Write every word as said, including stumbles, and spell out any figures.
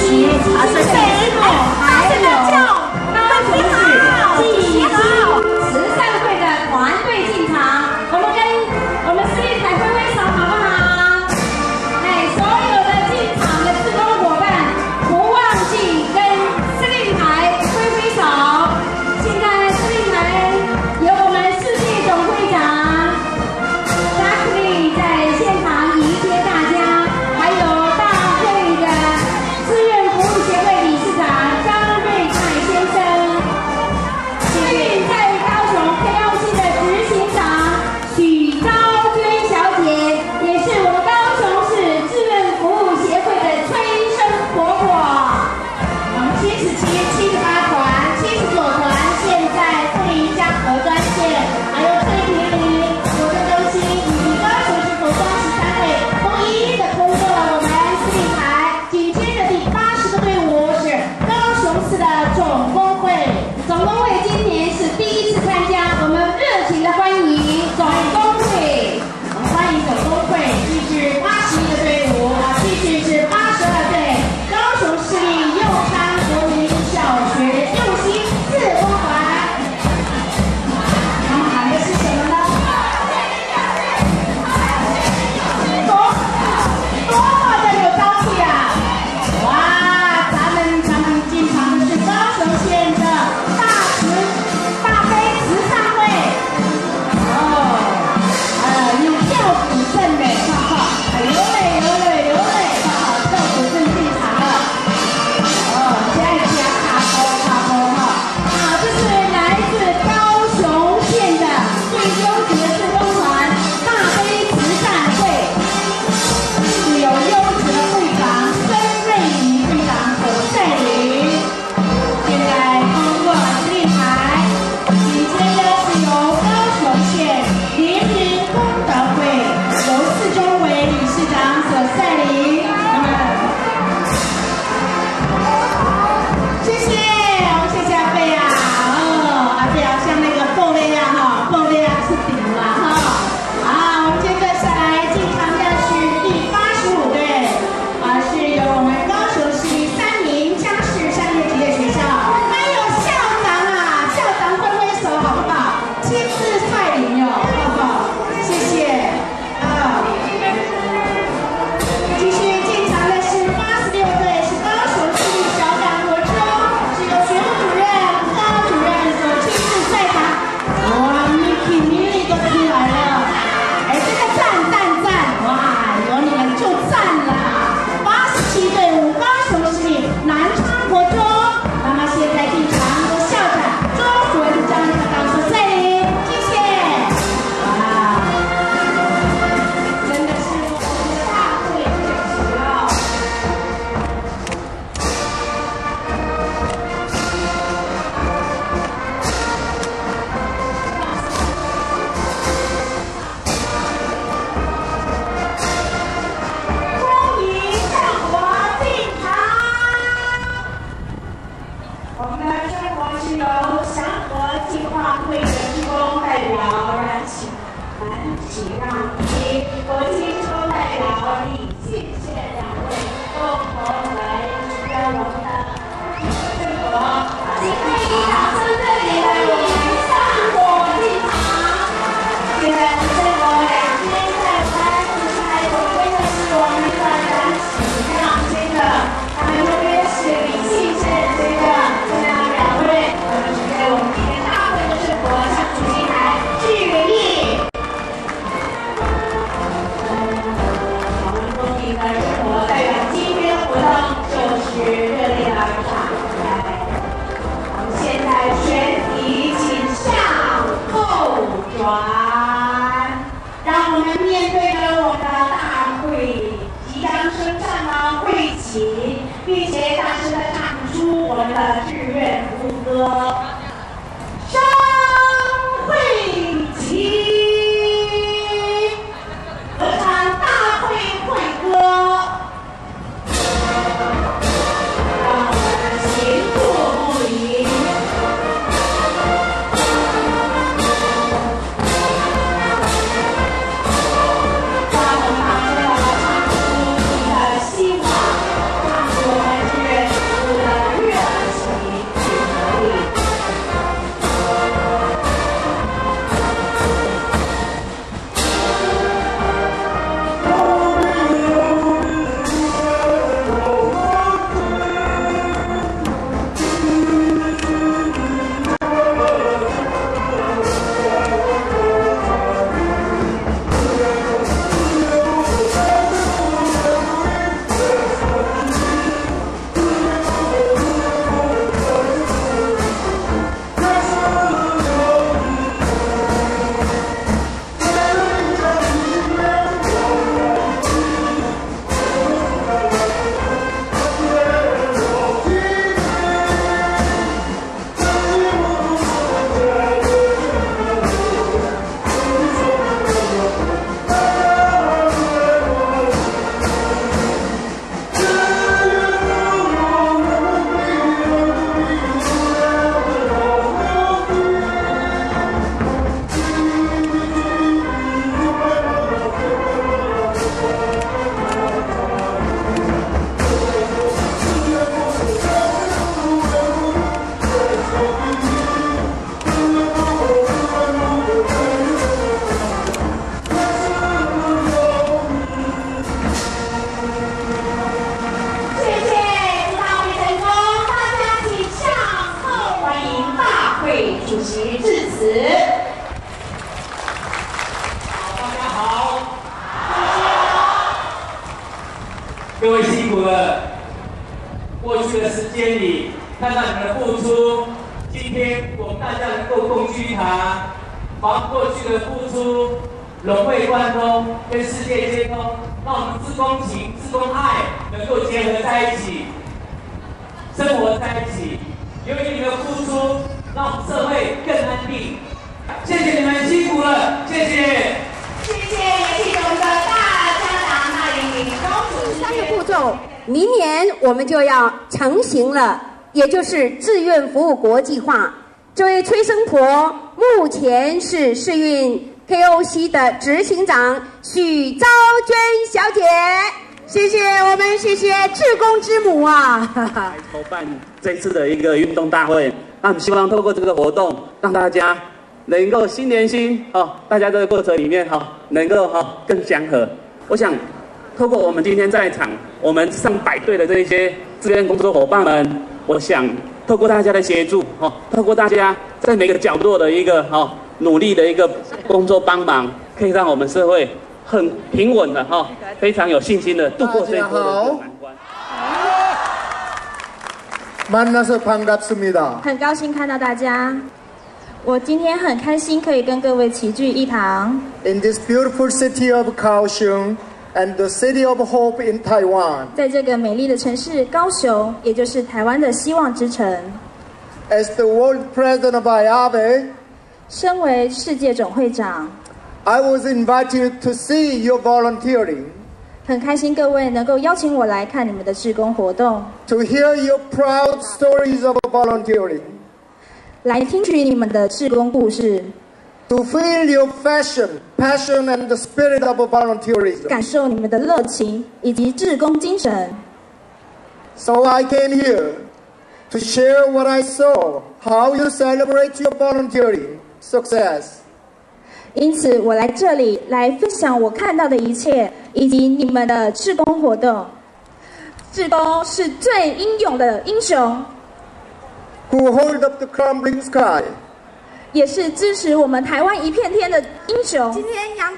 席，啊，是谁？还有高雄市第一支慈善会的团队进场，我们跟我们司令台挥挥手好不好？哎，所有的进场的志工伙伴，不忘记跟司令台挥挥手。现在司令台由我们世界总会长 Jackie 在现场迎接大家，还有大会的志愿服务协会理事长张瑞凯先生，捷运在高雄 K O C 的执行长许昭娟小姐，也是我们高雄市志愿服务协会的催生婆婆。我们七十七、七十八团、七十九团现在会江河专线，还有翠屏林活动中心以及高雄市服装十三会，都一一的通过了我们司令台。紧接着第八十个队伍是高雄市的总工会，总工会今年是第一次参加，我们热情的欢迎总工会，我们欢迎总工会，这是八十一个队伍啊，继续是八十二队高雄市立右昌国民小学右心自工团，他们喊的是什么呢？多多么的有朝气啊！哇，咱们咱们进场的是高雄县的大慈大悲慈善会，哦，呃，有跳古镇的，哈哈，流泪流泪流泪，哈哈，跳古镇进场了，哦，现在加卡波卡波哈，啊，这是来自高雄县的最优质的志工团大悲慈善会。是由优质的会长曾瑞仪会长所带领，现在通过司令台，紧接着是由高雄县联民功德会由四中委理事长所带领。那么，谢谢，我们谢谢阿贝啊，哦，阿贝好像那个爆裂啊哈，爆裂啊是顶了哈。啊，我们接着下来进场的是第八十五队，啊，是由我们高雄市三民江氏商业职业学校，还有校长啊，校长挥挥手好不好？亲自率领哟，好不好？谢谢。啊，继续进场的是八十六队，是高雄市立小港国中，是由学务主任、高主任所亲自在场。哇 ，Miki Miki 都出来了。哎，这个赞赞赞！哇，有你们就赞了。八十七队伍高雄市立南昌国中，那么现在进场的校长周主任张校长所带领，谢谢。哇，真的是我们的大会主持哦。欢迎向我进场。我们的生活是由祥和计划会的志工代表燃起燃起让以国际志工代表李信宪两位共同来跟我们的生活，请可以掌声热烈的欢迎向我进场。现在生活两边在拍自拍的这个是我们的燃起让这个，他们这边是李信宪这个，这样两位，我们是给我们今天大会的生活向主席台致意。我们公民的生活代表今天的活动就是热烈的展开。我们现在全体请向后转，让我们面对着我们的大会即将升上了会旗，并且大声的唱出我们的志愿服务歌。升会旗，合唱大会会歌，让我们行步不离。让我们把这个唱出你的希望，唱出我们志愿各位辛苦了。过去的时间里，看到你们的付出，今天我们大家能够共聚一堂，把过去的付出融会贯通，跟世界接通，让我们志工情、志工爱能够结合在一起，生活在一起。由于你们的付出，让我们社会更安定。谢谢你们辛苦了，谢谢。 谢谢，也请我们的大家长大林林公主。 三个步骤，明年我们就要成型了，也就是志愿服务国际化。这位崔生婆目前是世运 K O C 的执行长许昭娟小姐，谢谢我们，谢谢志工之母啊！ 来筹办这次的一个运动大会，那我们希望透过这个活动，让大家能够心连心哦，大家这个过程里面哈、哦，能够哈、哦、更祥和。我想，透过我们今天在场，我们上百队的这些志愿工作伙伴们，我想透过大家的协助哦，透过大家在每个角落的一个哦努力的一个工作帮忙，可以让我们社会很平稳的哈、哦，非常有信心的度过这一波的难关。 만나서 반갑습니다. 很高兴看到大家，我今天很开心可以跟各位齐聚一堂。 In this beautiful city of Kaohsiung and the city of hope in Taiwan. 在这个美丽的城市高雄，也就是台湾的希望之城。 As the world president of I A B E, 身为世界总会长， I was invited to see your volunteering. 很开心各位能够邀请我来看你们的志工活动， To hear your proud stories of volunteering. 来听取你们的志工故事， To feel your passion, passion and the spirit of volunteerism. 感受你们的热情以及志工精神。 So I came here to share what I saw, how you celebrate your volunteering success. 因此，我来这里来分享我看到的一切，以及你们的志工活动。志工是最英勇的英雄， Who hold up the crumbling sky. 也是支持我们台湾一片天的英雄。 今天杨